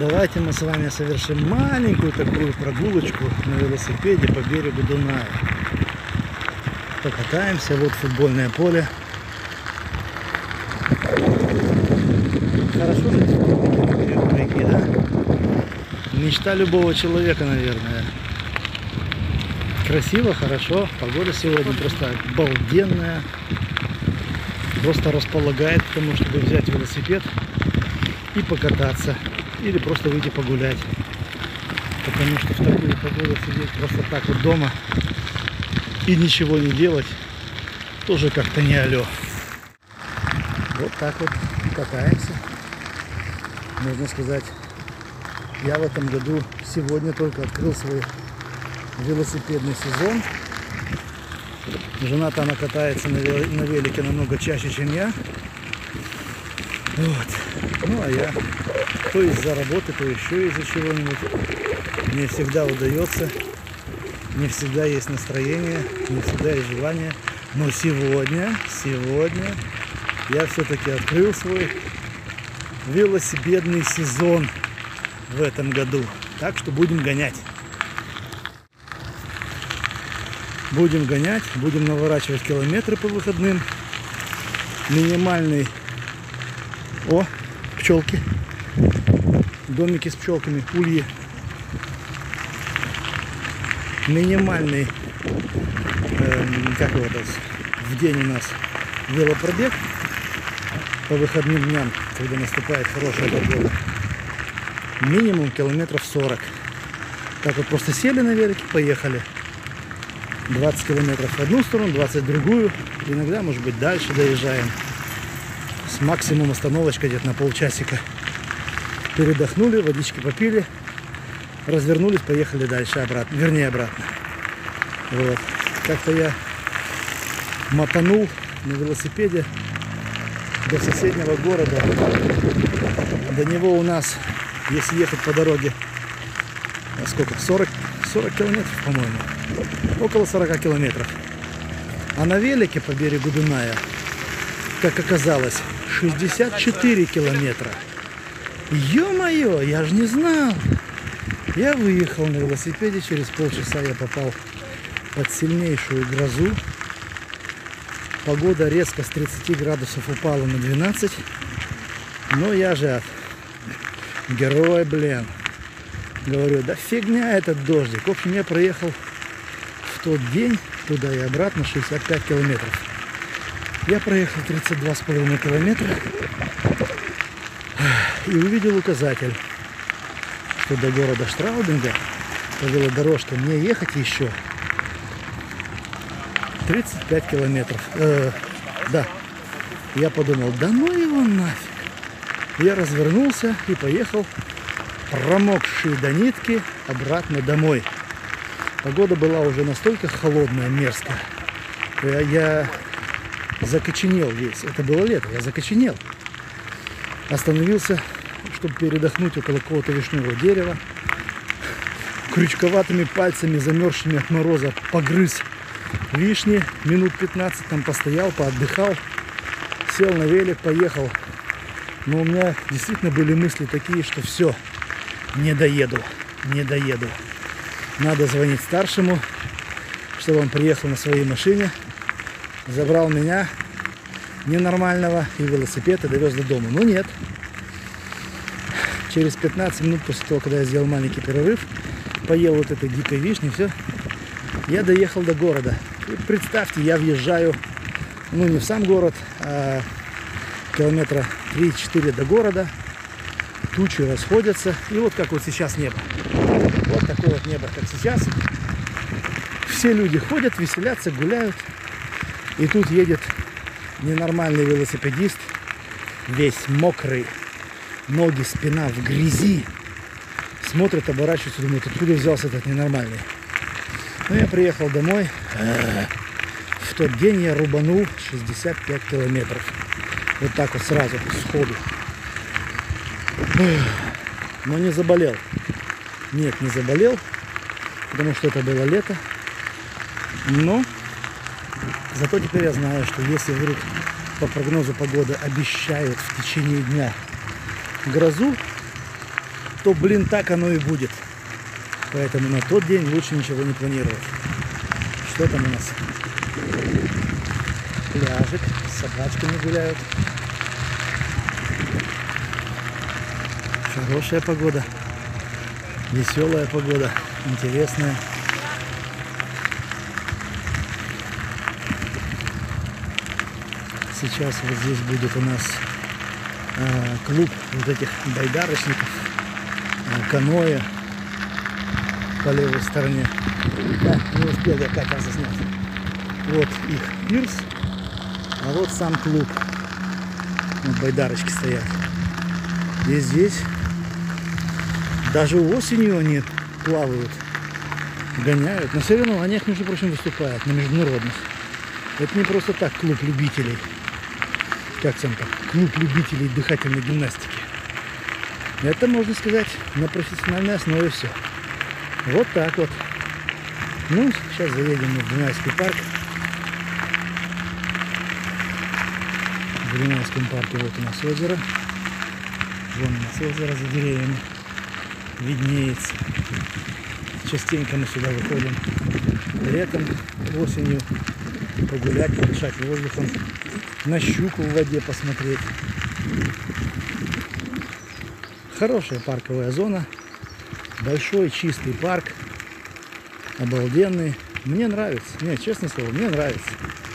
Давайте мы с вами совершим маленькую такую прогулочку на велосипеде по берегу Дуная. Покатаемся, вот футбольное поле. Хорошо жить на берегу реки, да? Мечта любого человека, наверное. Красиво, хорошо. Погода сегодня просто обалденная. Просто располагает к тому, чтобы взять велосипед и покататься. Или просто выйти погулять. Потому что в такую погоду сидеть просто так вот дома и ничего не делать тоже как-то не алё. Вот так вот катаемся. Можно сказать, я в этом году сегодня только открыл свой велосипедный сезон. Жена-то она катается на велике намного чаще, чем я. Вот. Ну а я то из-за работы, то еще из-за чего-нибудь. Не всегда удается, не всегда есть настроение, не всегда есть желание. Но сегодня я все-таки открыл свой велосипедный сезон в этом году. Так что будем гонять. Будем гонять, будем наворачивать километры по выходным. Минимальный... О, пчелки. Домики с пчелками, ульи. Минимальный, как его там, в день у нас велопробег по выходным дням, когда наступает хорошая погода. Минимум километров 40. Так вот просто сели на велике, поехали. 20 километров в одну сторону, 20 в другую. Иногда, может быть, дальше доезжаем. С максимум остановочкой где-то на полчасика. Передохнули, водички попили, развернулись, поехали дальше обратно. Вернее, обратно. Вот. Как-то я мотанул на велосипеде до соседнего города. До него у нас, если ехать по дороге, сколько? 40 километров, по-моему. Около 40 километров. А на велике по берегу Дуная, как оказалось, 64 километра. Ё-моё, я же не знал. Я выехал на велосипеде, через полчаса я попал под сильнейшую грозу. Погода резко с 30 градусов упала на 12. Но я же герой, блин. Говорю, да фигня этот дождик. В общем, я проехал в тот день туда и обратно 65 километров. Я проехал 32,5 километра и увидел указатель, что до города Штраубинга по велодорожке мне ехать еще 35 километров. Да. Я подумал, да ну его нафиг. Я развернулся и поехал, промокший до нитки, обратно домой. Погода была уже настолько холодная, мерзкая. Я закоченел весь. Это было лето, я закоченел. Остановился, чтобы передохнуть около какого-то вишневого дерева. Крючковатыми пальцами, замерзшими от мороза, погрыз вишни. Минут 15 там постоял, поотдыхал. Сел на велик, поехал. Но у меня действительно были мысли такие, что все, не доеду. Надо звонить старшему, чтобы он приехал на своей машине, забрал меня, ненормального, и велосипед, и довез до дома. Но нет. Через 15 минут после того, когда я сделал маленький перерыв, поел вот этой дикой вишни, все, я доехал до города. И представьте, я въезжаю, ну не в сам город, а километра 3-4 до города. Тучи расходятся. И вот как вот сейчас небо. Вот такое вот небо, как сейчас. Все люди ходят, веселятся, гуляют. И тут едет ненормальный велосипедист, весь мокрый, ноги, спина в грязи. Смотрит, оборачивается, думает, откуда взялся этот ненормальный. Ну, я приехал домой. В тот день я рубанул 65 километров. Вот так вот сразу, сходу. Но не заболел. Нет, не заболел, потому что это было лето. Но зато теперь я знаю, что если вдруг по прогнозу погоды обещают в течение дня грозу, то, блин, так оно и будет. Поэтому на тот день лучше ничего не планировать. Что там у нас? Пляжик, с собачками гуляют. Хорошая погода, веселая погода, интересная. Сейчас вот здесь будет у нас клуб вот этих байдарочников, каноэ по левой стороне. Да, не успел я как раз заснять. Вот их пирс, а вот сам клуб. Вот байдарочки стоят. И здесь даже осенью они плавают, гоняют. На соревнованиях, между прочим, выступают, на международных. Это не просто так клуб любителей. Как там так? Клуб любителей дыхательной гимнастики. Это, можно сказать, на профессиональной основе все. Вот так вот. Ну, сейчас заедем в Дунайский парк. В Дунайском парке вот у нас озеро. Вон у нас озеро за деревьями виднеется. Частенько мы сюда выходим летом, осенью погулять, подышать воздухом, на щуку в воде посмотреть. Хорошая парковая зона, большой чистый парк, обалденный. Мне нравится, нет, честное слово, мне нравится.